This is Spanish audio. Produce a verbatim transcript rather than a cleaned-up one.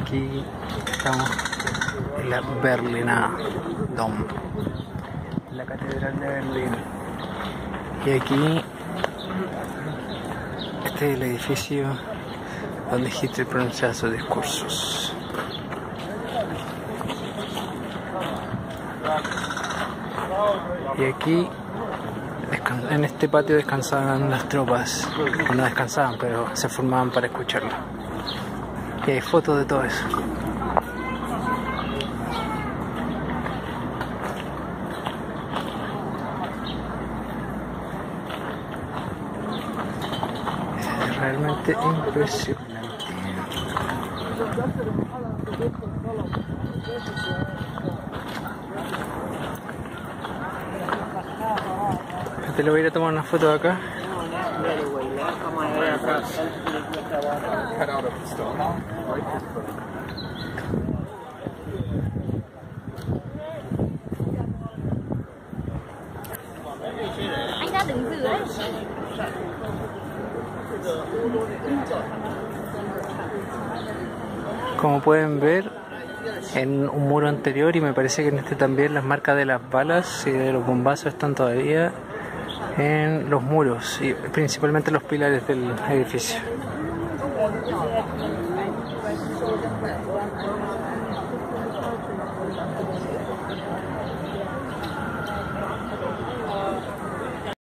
Aquí estamos en la Berliner Dom, la Catedral de Berlín. Y aquí este es el edificio donde Hitler pronunciaba sus discursos. Y aquí en este patio descansaban las tropas, o no descansaban, pero se formaban para escucharlo. Y hay fotos de todo eso. Es realmente impresionante. Te lo voy a ir a tomar una foto de acá. Anh ra đứng giữa đấy. Como pueden ver, en un muro anterior, y me parece que en este también, las marcas de las balas y de los bombazos están todavía en los muros y principalmente los pilares del edificio.